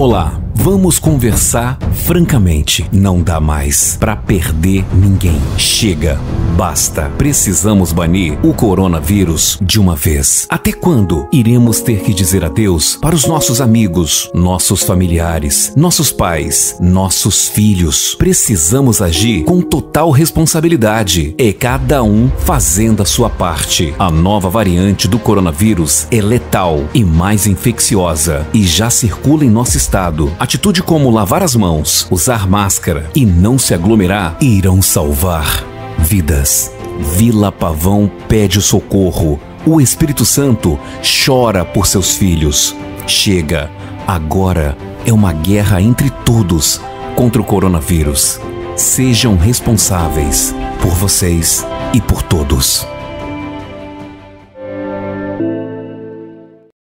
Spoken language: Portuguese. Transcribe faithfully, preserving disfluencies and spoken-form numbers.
Olá, vamos conversar francamente. Não dá mais pra perder ninguém. Chega, basta. Precisamos banir o coronavírus de uma vez. Até quando iremos ter que dizer adeus para os nossos amigos, nossos familiares, nossos pais, nossos filhos? Precisamos agir com total responsabilidade. É cada um fazendo a sua parte. A nova variante do coronavírus é letal e mais infecciosa e já circula em nosso estado. Atitude como lavar as mãos, usar máscara e não se aglomerar irão salvar vidas. Vila Pavão pede o socorro. O Espírito Santo chora por seus filhos. Chega, agora é uma guerra entre todos contra o coronavírus. Sejam responsáveis por vocês e por todos.